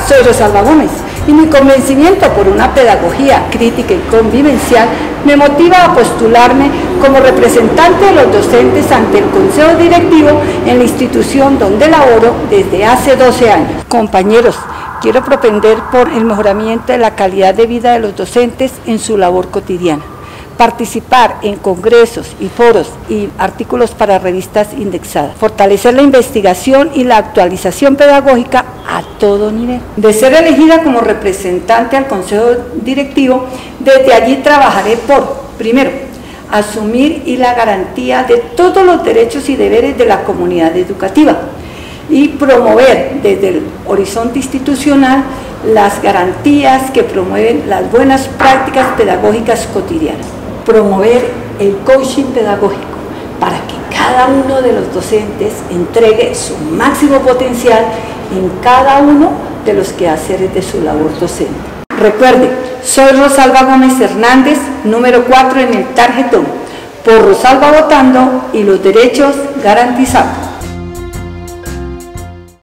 Soy Rosalba Gómez y mi convencimiento por una pedagogía crítica y convivencial me motiva a postularme como representante de los docentes ante el Consejo Directivo en la institución donde laboro desde hace 12 años. Compañeros, quiero propender por el mejoramiento de la calidad de vida de los docentes en su labor cotidiana. Participar en congresos y foros y artículos para revistas indexadas, fortalecer la investigación y la actualización pedagógica a todo nivel. De ser elegida como representante al Consejo Directivo, desde allí trabajaré por, primero, asumir y la garantía de todos los derechos y deberes de la comunidad educativa y promover desde el horizonte institucional las garantías que promueven las buenas prácticas pedagógicas cotidianas. Promover el coaching pedagógico para que cada uno de los docentes entregue su máximo potencial en cada uno de los quehaceres de su labor docente. Recuerde, soy Rosalba Gómez Hernández, número 4 en el tarjetón, por Rosalba votando y los derechos garantizados.